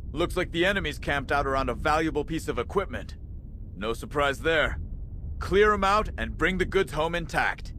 Looks like the enemy's camped out around a valuable piece of equipment. No surprise there. Clear them out and bring the goods home intact.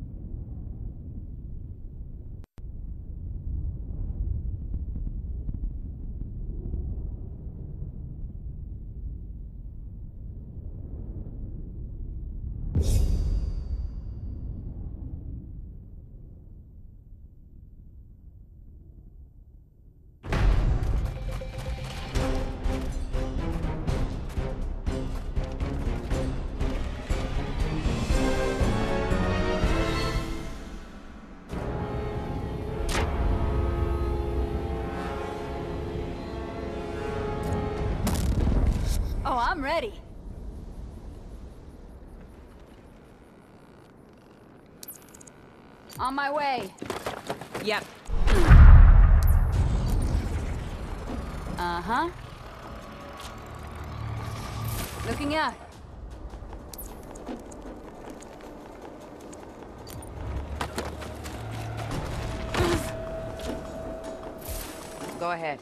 Oh, I'm ready. On my way. Yep. Uh-huh. Looking out. Go ahead.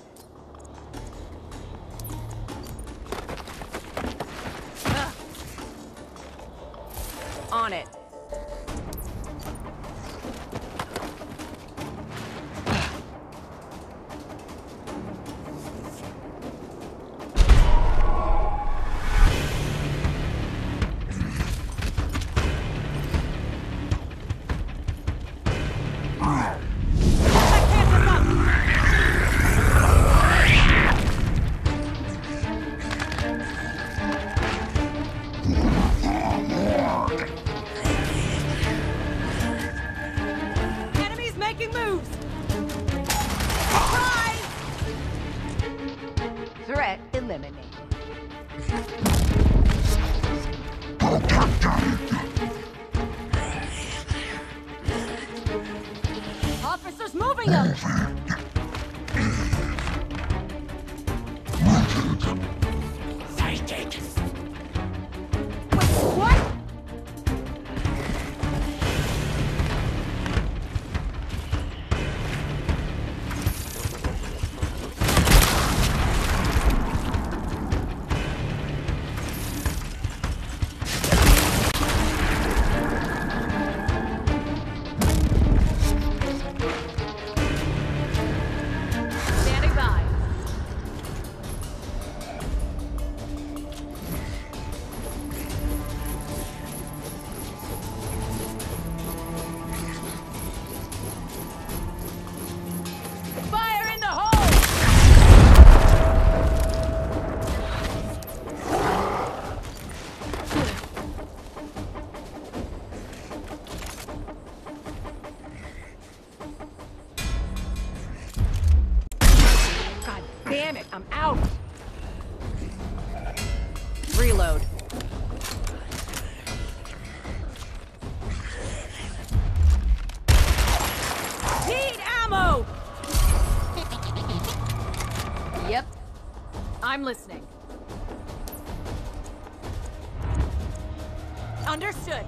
On it. Threat eliminated. Officers moving up! Sighted. What? Damn it, I'm out! Reload. Need ammo! Yep. I'm listening. Understood.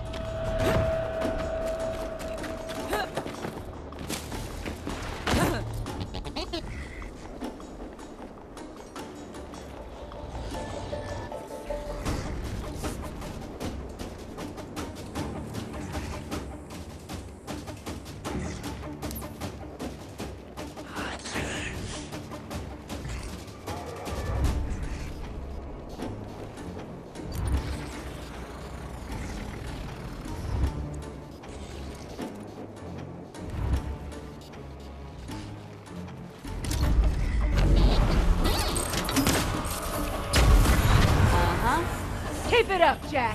Keep it up, Jack.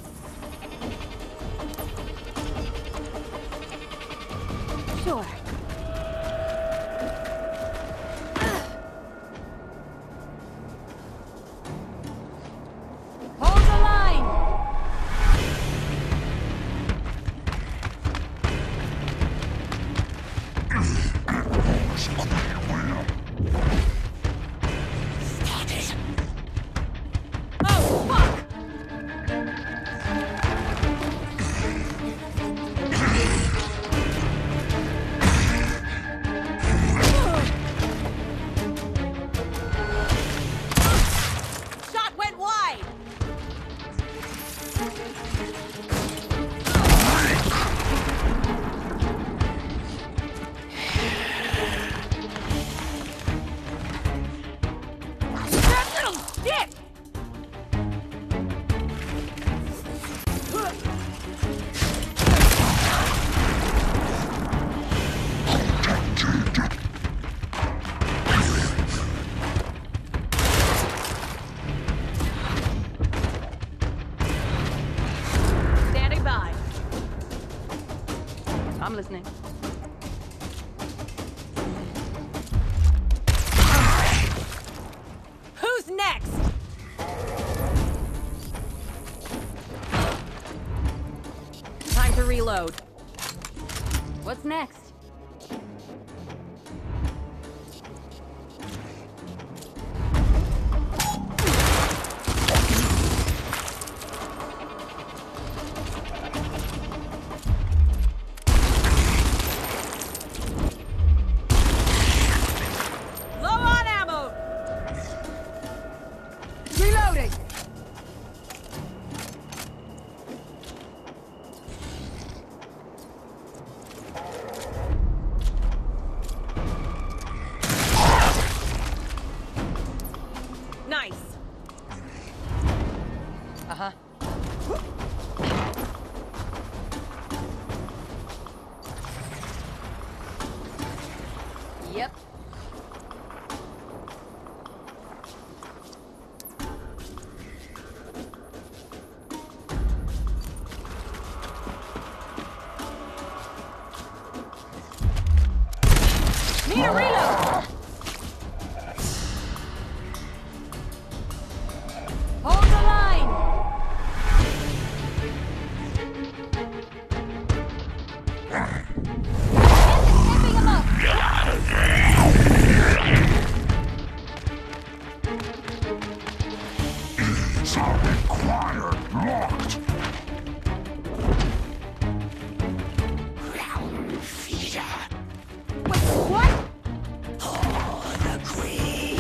Sure. Hold the line. Oh, fuck! I'm listening. Who's next? Time to reload. What's next? Low on ammo! Reloading! Nice. Uh-huh. Yep. Need a reload! Hold the line! Stepping him up! Needs are required locked. Realm feeder. Wait, what? All agree.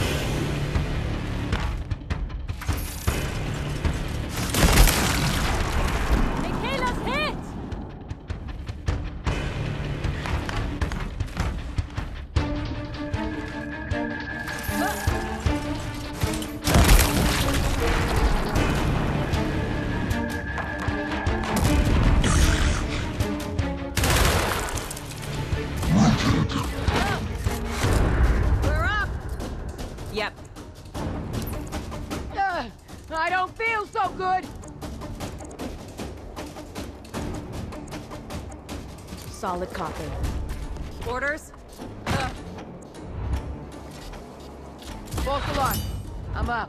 Michaela's hit! We're up! Yep. I don't feel so good! Solid copy. Orders? False alarm. I'm up.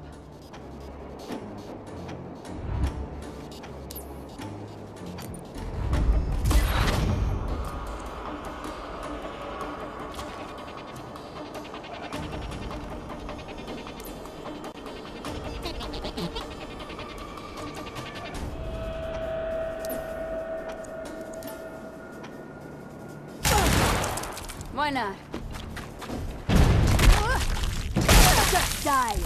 Why not? Just die!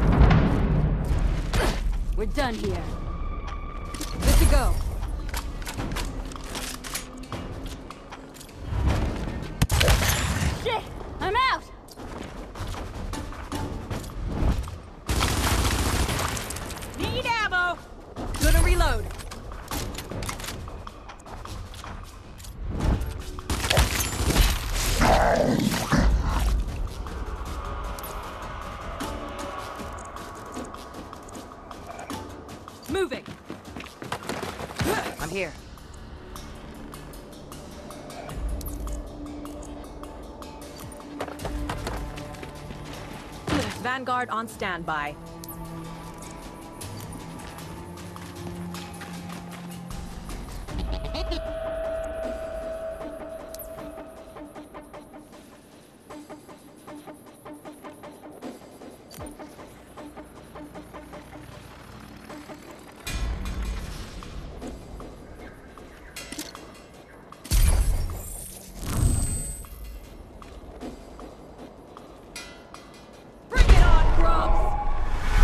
We're done here. Good to go. Shit! I'm out! Need ammo! Gonna reload. Moving. I'm here. Vanguard on standby. Bring it on, grubs!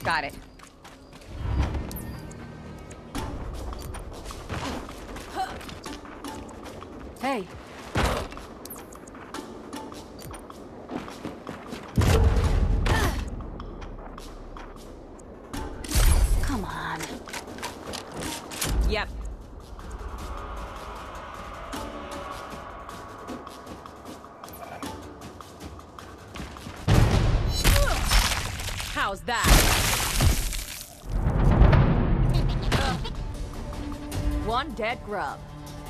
Got it. Hey. Come on. Yep. How's that? One dead grub.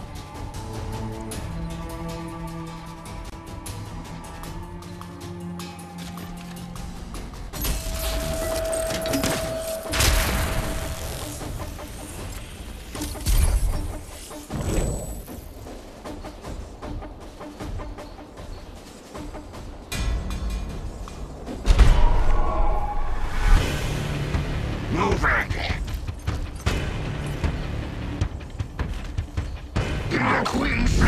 Moving! The Queen's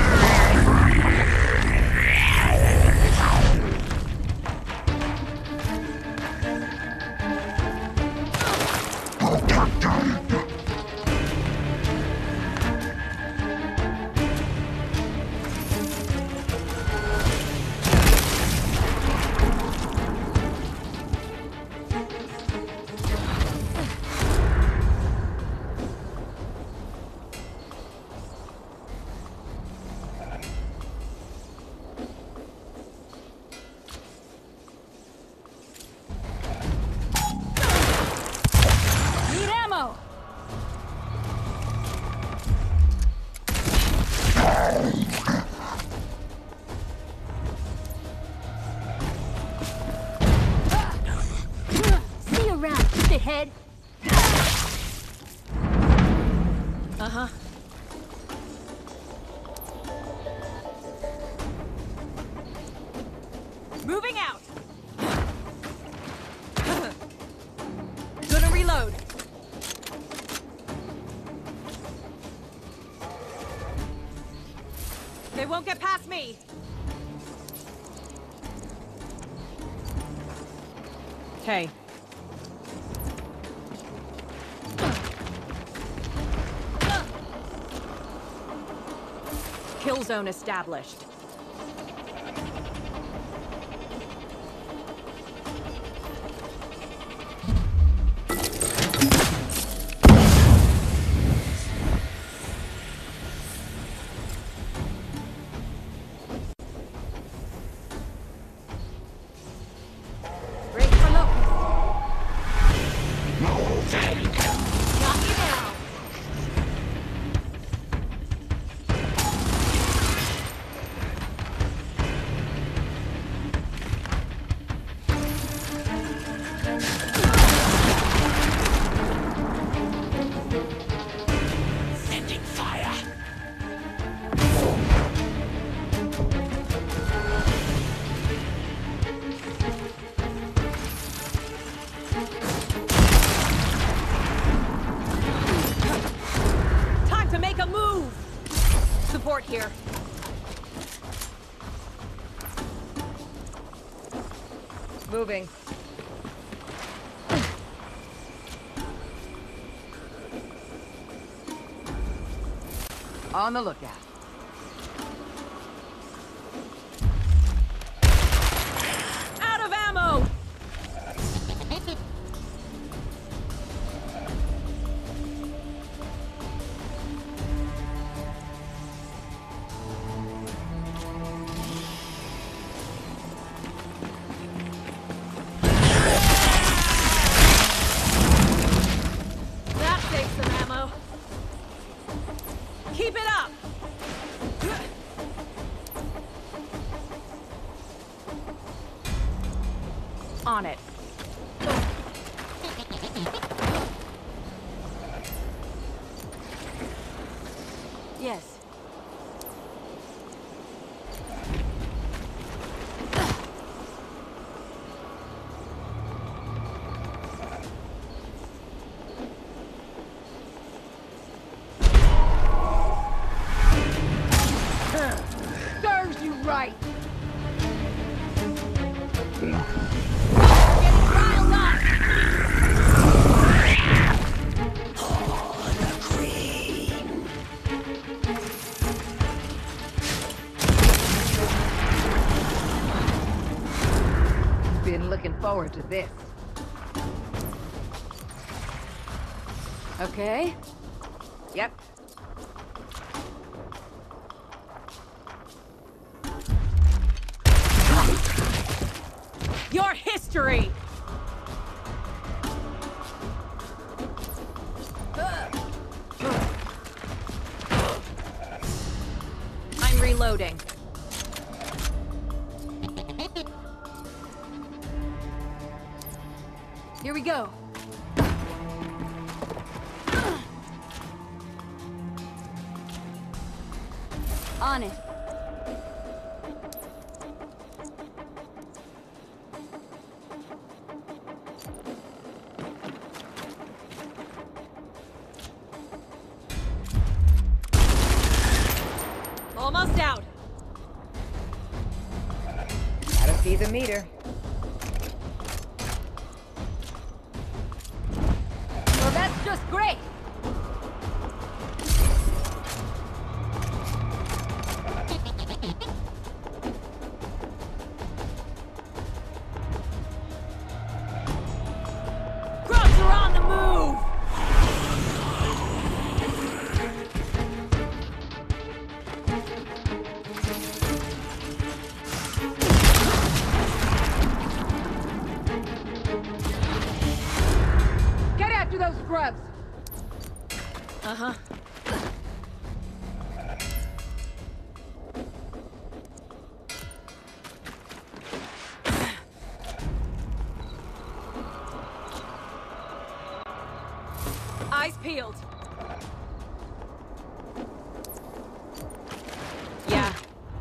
Need ammo! See you around, shithead! Uh-huh. Moving out! Gonna reload. They won't get past me. Okay. Kill zone established. Break for Locust. Got you now. sending fire. Time to make a move! Support here. Moving. On the lookout. Out of ammo! That takes some ammo. Keep it up! On it. Yes. Serves you right! Getting riled up! Looking forward to this. Okay. Yep. Your history! I'm reloading. Here we go. On it. Almost out. Gotta see the meter. Well, that's just great. Grubs are on the move! Get after those grubs. Uh-huh. Eyes peeled. Yeah.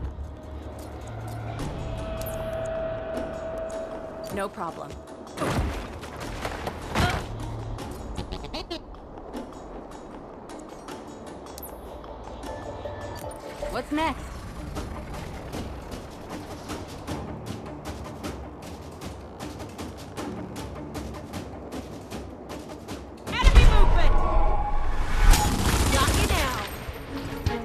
No problem. What's next? Enemy movement! Got you now.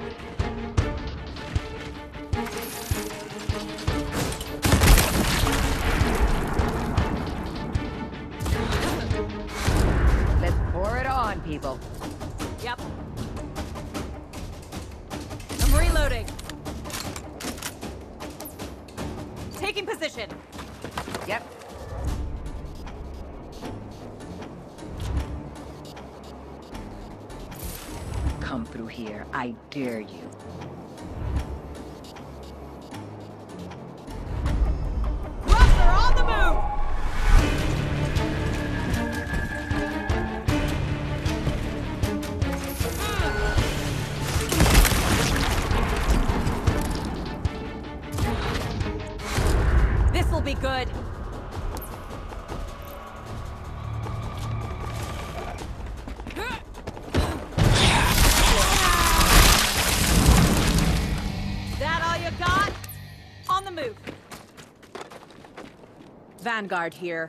Let's pour it on, people. Yep. I'm reloading. Taking position. Yep. Come through here. I dare you. Grubs are on the move! This'll be good. That all you got? On the move. Vanguard here.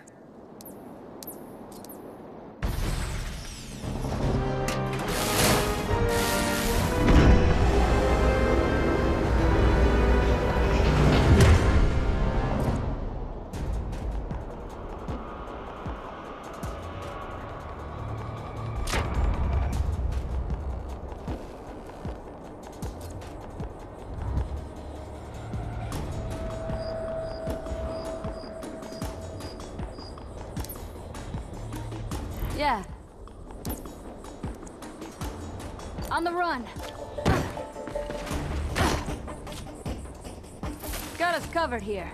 Yeah. On the run. Got us covered here.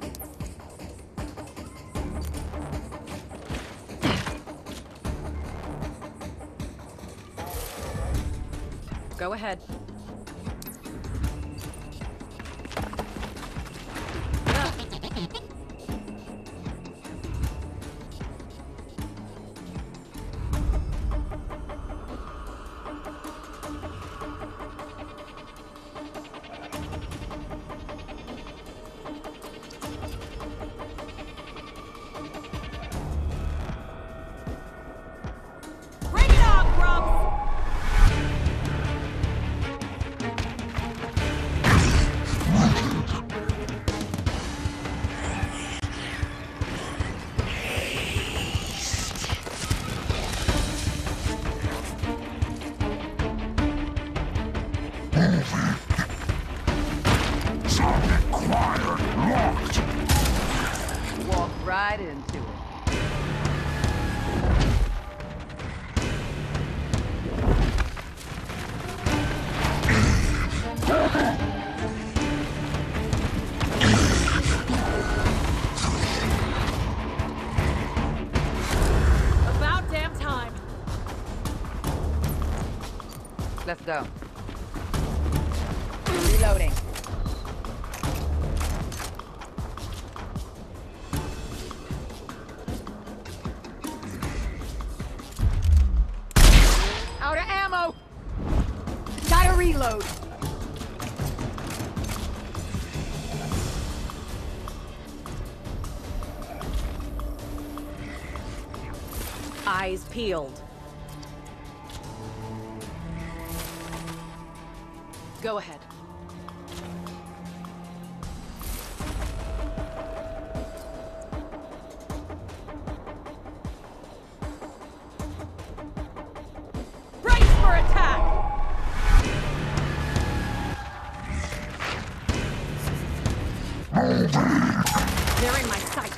Go ahead. Bring it on, Grumps! Socket quiet locked. Walk right into it. About damn time. Let's go. Reloading. Out of ammo! Gotta reload! Eyes peeled. Go ahead. Brace for attack! They're in my sights.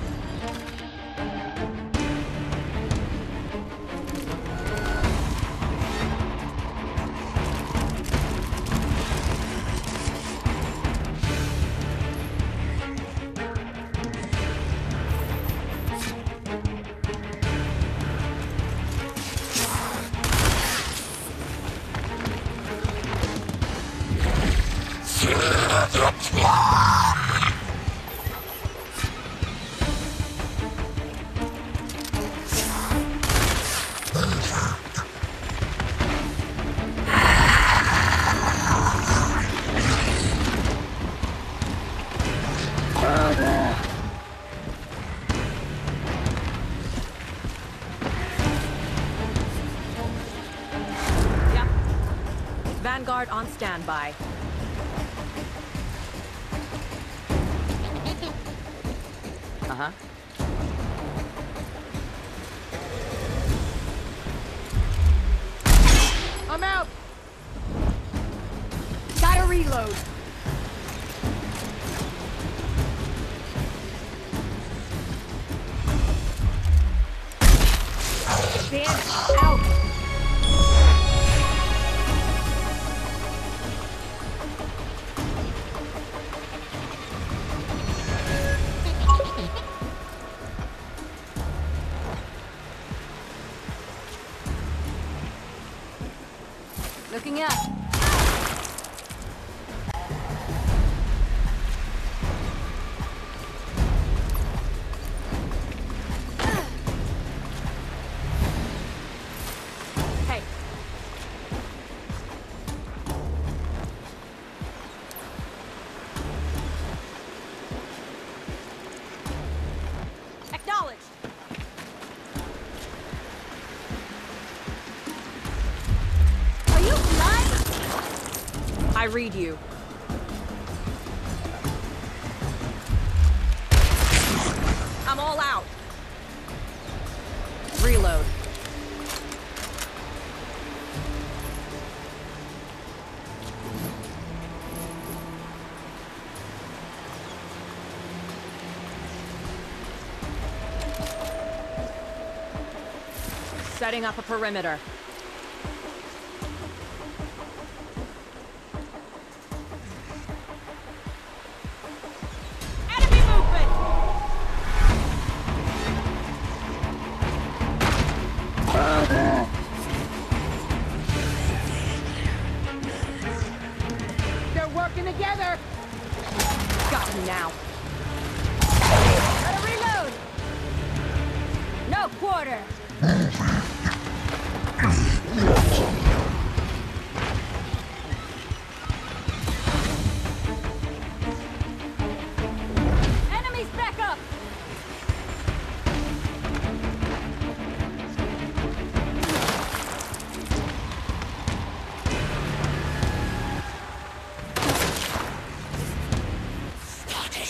Yep. Vanguard on standby. Uh-huh. I'm out! Gotta reload! Stand out! Looking up. Hey. Acknowledged. Are you blind? I read you. I'm all out. Reload. Setting up a perimeter. Enemy movement! They're working together! Got him now. Gotta reload! No quarter! Enemies back up!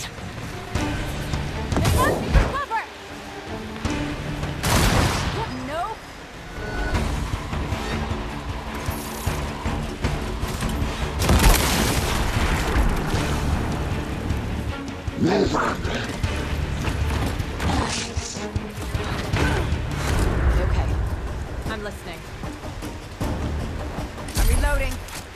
They want me for cover! Okay. I'm listening. I'm reloading.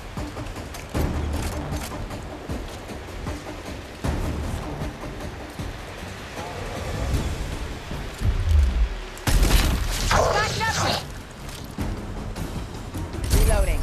Got nothing. Reloading.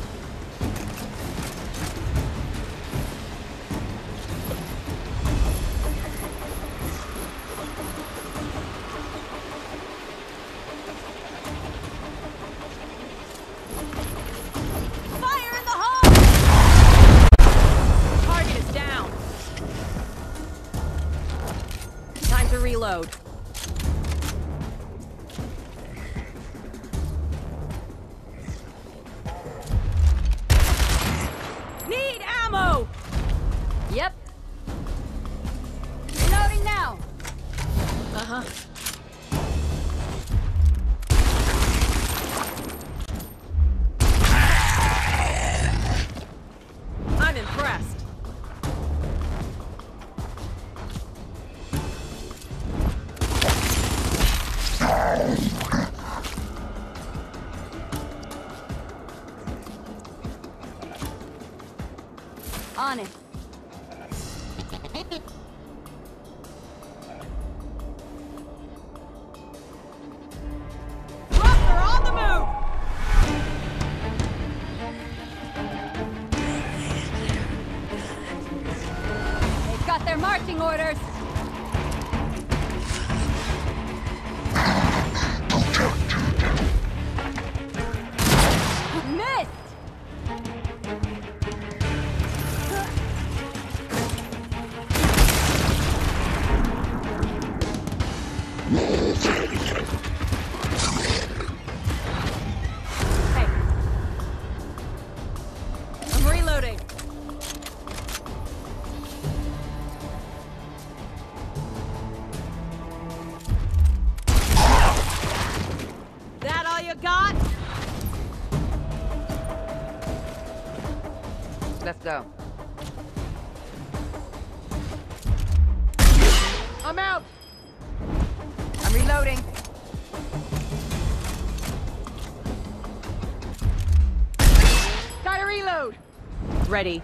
Fire in the hole! Target is down. Time to reload. Need ammo! Yep. Reloading now. Uh-huh. I'm impressed. On it. Trucks are on the move! They've got their marching orders. Missed! Hey, I'm reloading. That all you got? let's go. I'm out! I'm reloading. Gotta reload! Ready.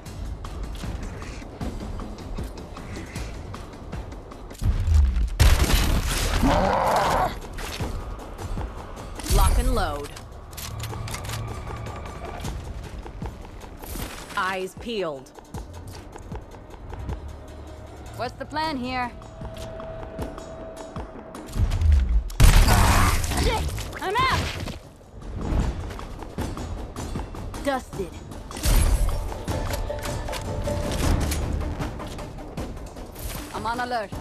Lock and load. Eyes peeled. What's the plan here? Shit! I'm out! Dusted. I'm on alert.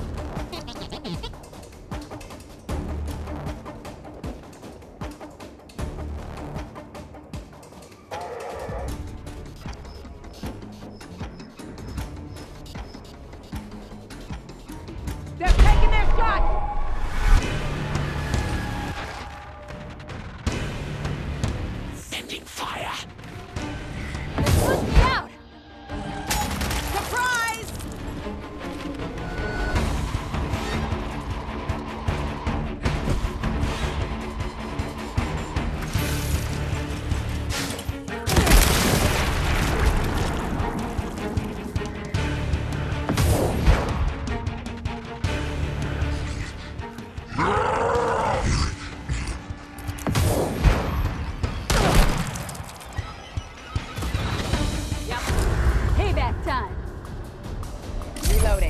They're taking their shot! Sending fire. Push me out! Surprise! Yep. Payback time. Reloading.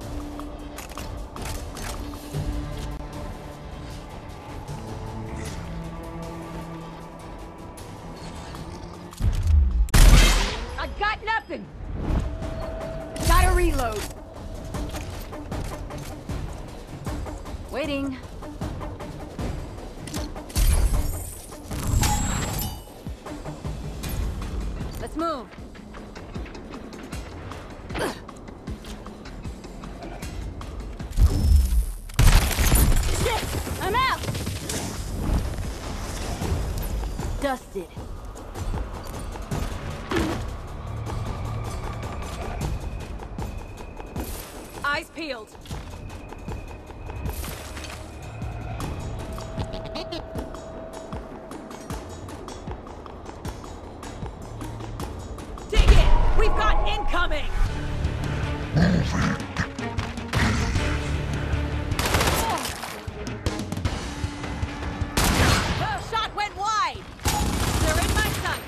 I got nothing! Gotta reload. Waiting. Let's move. Shit! I'm out! Dusted. Eyes peeled. Dig in! We've got incoming! Shot went wide! They're in my sights!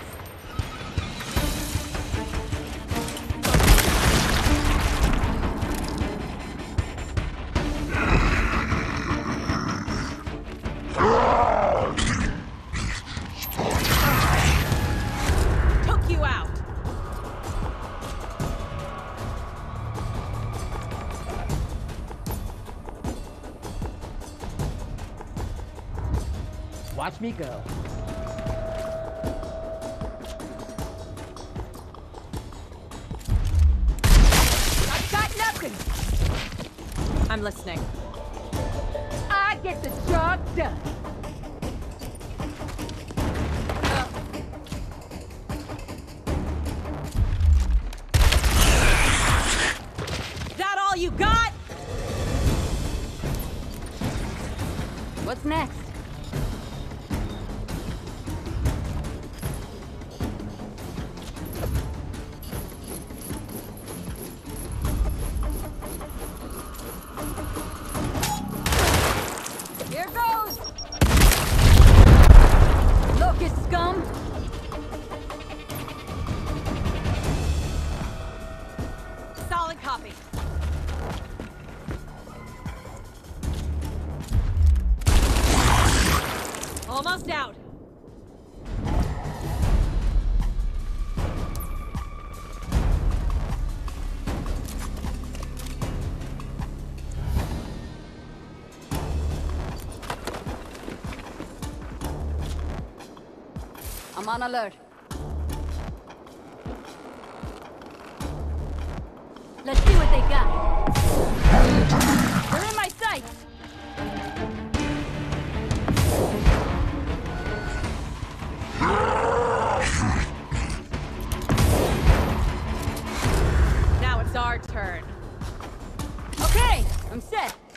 Took you out! Watch me go. I've got nothing. I'm listening. I get the job done. That all you got? What's next? Here goes! Locust scum! Solid copy. Almost out. I'm on alert. Let's see what they got. They're in my sights. Now it's our turn. Okay, I'm set.